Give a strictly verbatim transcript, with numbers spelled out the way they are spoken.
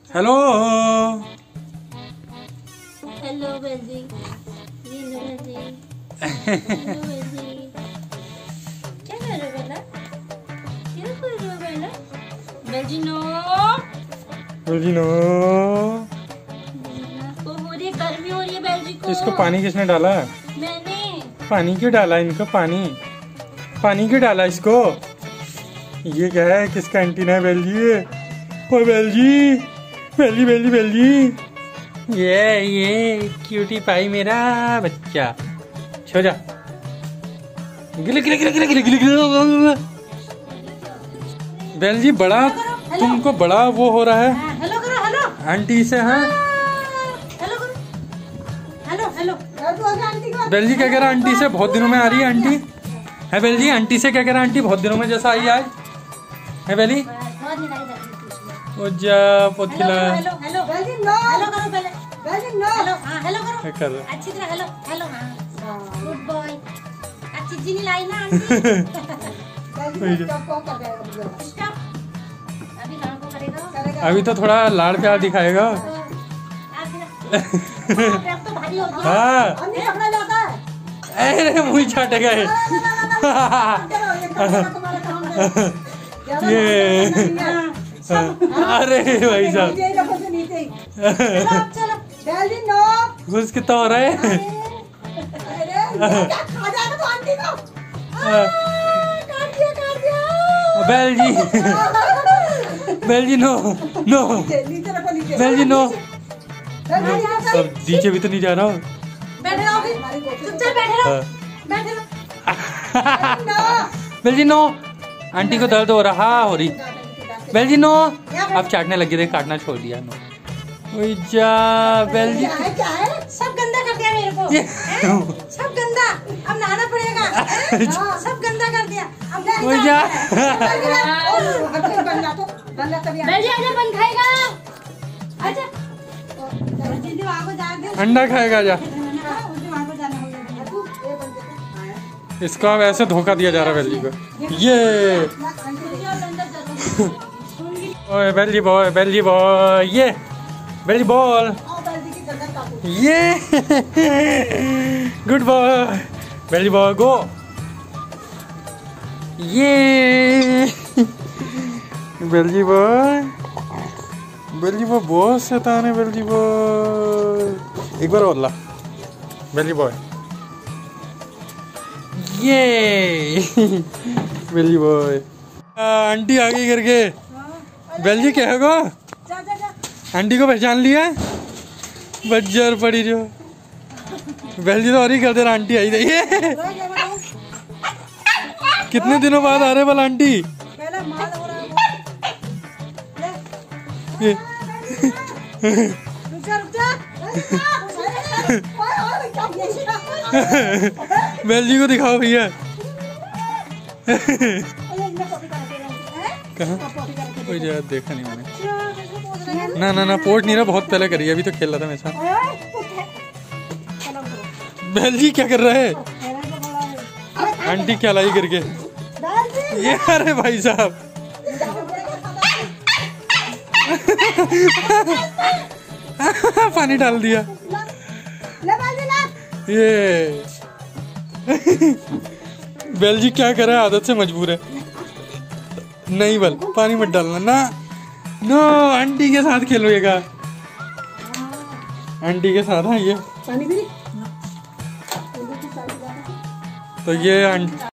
Hello hello बेलजी, hello बेलजी, hello बेलजी। क्या कर रहे हो बेला? क्या कर रहे हो बेला? बेलजी नो, बेलजी नो। को हो रही है, गर्मी हो रही है बेलजी को। इसको पानी किसने डाला? मैंने। पानी क्यों डाला इनको? पानी पानी क्यों डाला इसको? ये क्या है? किसका एंटीना है? बेलजी, ओ बेलजी, बेलजी बेलजी बेलजी। ये ये क्यूटी पाई मेरा बच्चा। सो जा। गिले गिले गिले गिले गिले गिले गिले। बेलजी बड़ा, तुमको बड़ा वो हो रहा है। हेलो करो, हेलो आंटी से। हाँ हेलो करो, हेलो हेलो। बेलजी क्या कह रहा है? आंटी से बहुत दिनों में आ रही है आंटी। है बेलजी, आंटी से क्या कह रहा है? आंटी बहुत दिनों में जैसा आई आज है बेली। ओ जा पोतला हेलो हेलो बेलजी नो, हेलो करो पहले। बेलजी नो, हेलो हां हेलो करो। कर अच्छी तरह हेलो हेलो। हां गुड बॉय। अच्छी चीनी लाई ना आंटी। बेलजी स्टॉप कौन कर रहा है? स्टॉप अभी लाड़ को करेगा। अभी तो थोड़ा लाड़ प्यार दिखाएगा। अब तो भारी हो गया। हाँ अन्नी पकड़ा जाता है। अरे मुंह चाटेगा ये। ये अरे भाई साहब, घुस कितना हो रहा है? बेलजी, बेलजी नो नो, बेलजी नो। अब नीचे भी तो नहीं जा रहा। बैठे रहो, चुपचाप बैठे रहो, बैठे रहो। बेलजी नो, आंटी को दर्द हो रहा हो रही। बेलजी नो, अब चाटने लगी थे, काटना छोड़ दिया। नो ओए जा बेलजी, क्या है क्या है? सब गंदा कर दिया मेरे को। सब गंदा, अब नहाना पड़ेगा। सब गंदा कर दिया। अब ओए जा। बेलजी आजा, बन खाएगा। आजा। अंडा खाएगा जा। इसको अब ऐसे धोखा दिया जा रहा है बेलजी को। ये ओए बेलजी बॉय, बेलजी बॉय, ये बेलजी बॉल, ये गुड बॉय, बेलजी बॉय गो। ये बेलजी बॉय, बेलजी बॉय बहुत शैतान है। बेलजी बॉय एक बार और ला। बेलजी बॉय ये बेलजी बॉय। आंटी आ गई करके। बेलजी क्या होगा? आंटी को पहचान लिया? बज्जर पड़ी जो। बेलजी तो और ही कर दे रहा। आंटी आई थी। ये कितने दिनों बाद आ रहे वाला आंटी। ये बेलजी को दिखाओ भैया। कहाँ? कोई जगह देखा नहीं मैंने। ना ना ना पोर्ट नहीं रहा, बहुत पहले करी, अभी तो खेल रहा था मेरे साथ। बेलजी क्या कर रहा है? आंटी क्या लाई करके? ये अरे भाई साहब। पानी डाल दिया। ये बेलजी क्या करे? आदत से मजबूर है। नहीं बल पानी मत डालना ना। नो, आंटी के साथ खेलोगे। आंटी के साथ। हाँ ये तो ये आंटी